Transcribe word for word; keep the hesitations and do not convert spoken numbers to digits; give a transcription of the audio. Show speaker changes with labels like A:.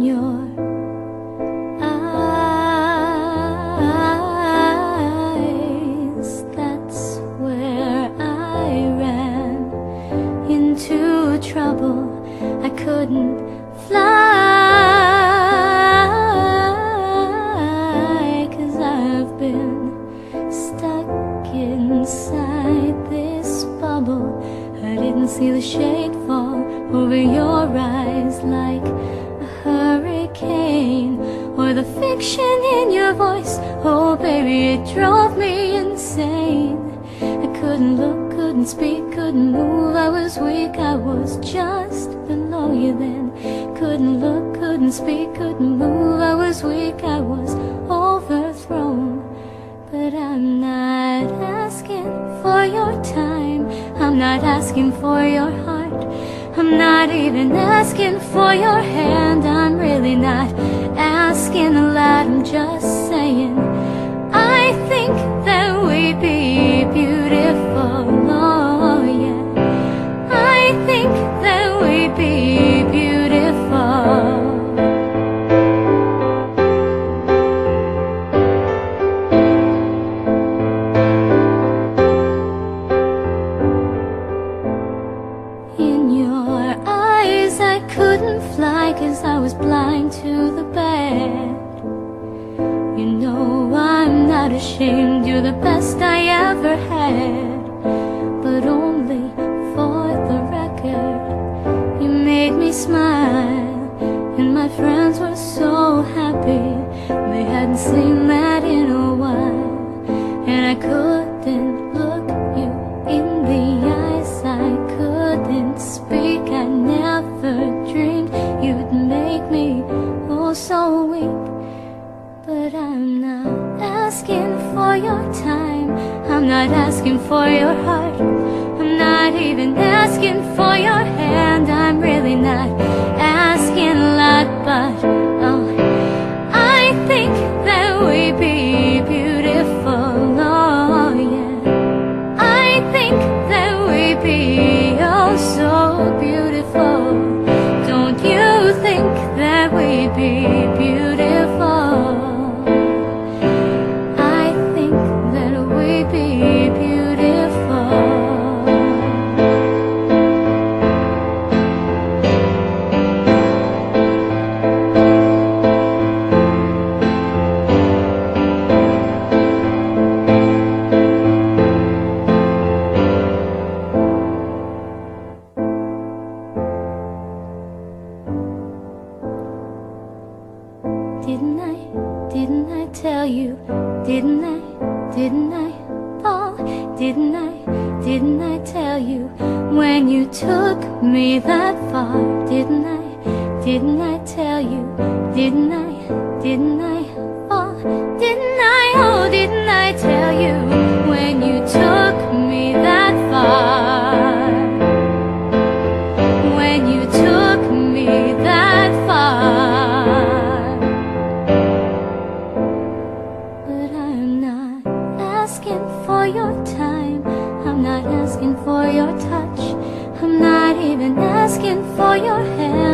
A: your eyes. That's where I ran into trouble. I couldn't fly, 'cause I've been stuck inside this bubble. I didn't see the shade fall over your eyes like a hurricane, or the fiction in your voice. Oh baby, it drove me insane. I couldn't look, couldn't speak, couldn't move. I was weak, I was just below you then. Couldn't look, couldn't speak, couldn't move. I was weak, I was overthrown. But I'm not asking for your time, I'm not asking for your heart, I'm not even asking for your hand. I'm really not asking a lot, I'm just saying I think that we'd be beautiful, oh yeah. I think that we'd be beautiful. In your eyes I couldn't fly, 'cause I was blind to the bad. You know I'm not ashamed, you're the best I ever had. But only for the record, you made me smile, and my friends were so happy. They hadn't seen that in a while. And I couldn't look you in the eyes, I couldn't speak. I never dreamed you'd make me oh so weak. But I'm not asking for your time, I'm not asking for your heart, I'm not even asking for your hand. I'm really not asking a lot, but oh, I think that we'd be beautiful, oh yeah. I think that we'd be oh so beautiful. Don't you think that we'd be beautiful? I think that we'd be beautiful. Didn't I, didn't I tell you, didn't I, didn't I, oh, didn't I, didn't I tell you when you took me that far? Didn't I, didn't I tell you, didn't I, didn't I, oh, didn't I, oh, didn't I tell you when you took me that far? When you took me that far. But I'm not asking for your time, I'm not asking for your touch, I'm not even asking for your hand.